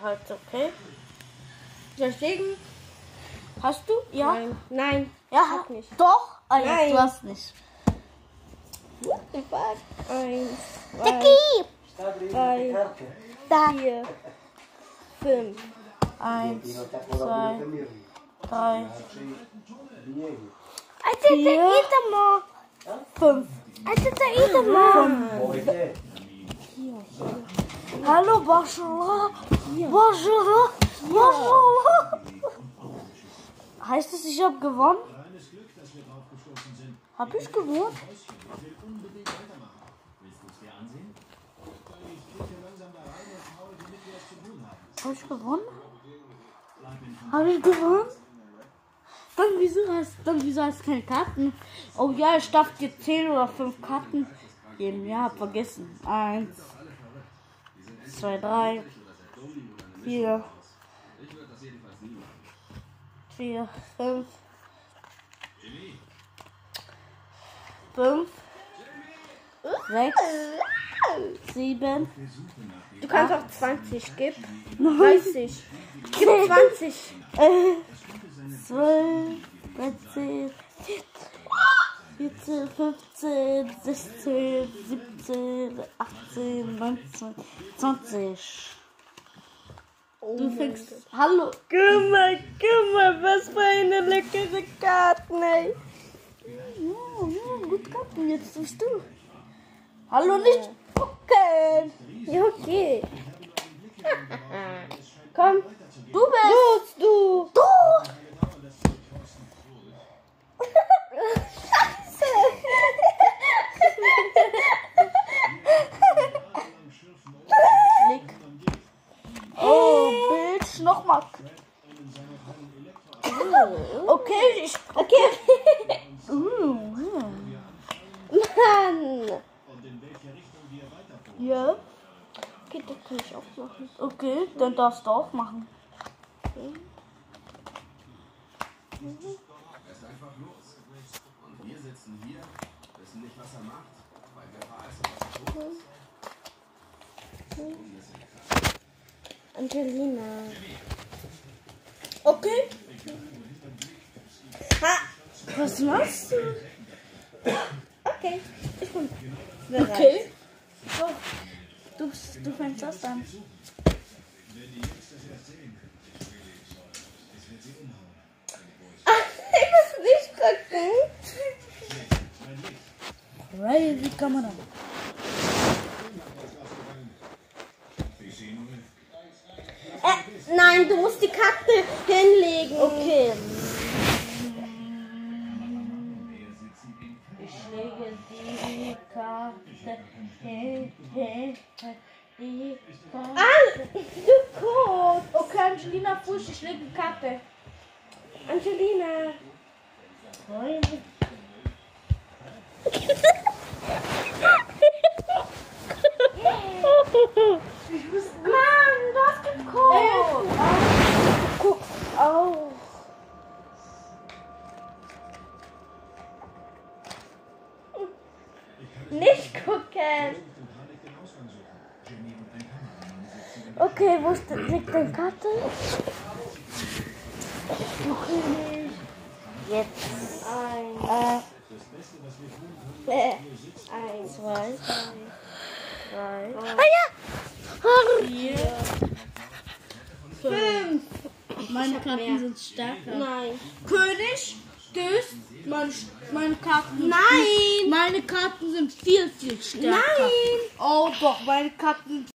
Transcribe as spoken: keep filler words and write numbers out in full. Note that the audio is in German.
halt, okay. Soll ich legen? Hast du? Ja? Nein. Nein. Ja, hab nicht. Doch? Ah, ja, Nein. du hast nicht. What the fuck? Eins, zwei, Dicky! drei, Da. vier, fünf. Eins, zwei, drei, Alter, vier, fünf. Alter, Alter, Hallo, bonjour. Bonjour. Bonjour. Heißt es, ich habe gewonnen? Hab ich gewonnen? Hab ich gewonnen? Hab ich gewonnen? Dann wieso hast, dann wieso hast du keine Karten? Oh ja, ich darf dir zehn oder fünf Karten geben. Ja, hab vergessen. Eins, zwei, drei, vier, vier, fünf, fünf, sechs, sieben. Du kannst auch zwanzig, gib. dreißig. Gib zwanzig. zwölf, dreizehn, vierzehn, fünfzehn, sechzehn, siebzehn, achtzehn, neunzehn, zwanzig. Du fängst. Hallo. Guck mal, guck mal, was für eine leckere Karten, ey. Ja, ja, gut Karten. Jetzt bist du. Hallo, nicht gucken. Ja, okay. Komm, Du bist. los, du. Du. Klick. Oh, Bild. Nochmal. Okay, ich. Okay. Uh, Mann. ja. Okay, das kann ich auch machen. Okay, dann darfst du auch machen. Erst einfach los. Und wir sitzen hier, wissen nicht, was er macht, weil wir verheißen, was er tut. Angelina. Okay. Ha. Was machst du? Okay, ich bin bereit. Okay. So. Du, du fängst das an. Ich muss nicht gucken. Crazy Kamera. Äh, nein, du musst die Karte hinlegen. Okay. Ich lege die Karte hin, hin, die Karte. Ah, du Kot. Okay, Angelina Fuß, ich lege die Karte. Angelina. Mann, du hast geguckt. Du guckst auch. Nicht gucken. Okay, wo ist, liegt deine Karte? Okay. Jetzt. Eins, Äh, äh, eins, zwei, drei, ah ja! vier, Fünf. Meine Karten sind stärker. nein. König, Dös, meine, meine Karten sind Nein. Viel, meine Karten sind viel, viel stärker. Nein. Oh doch, meine Karten sind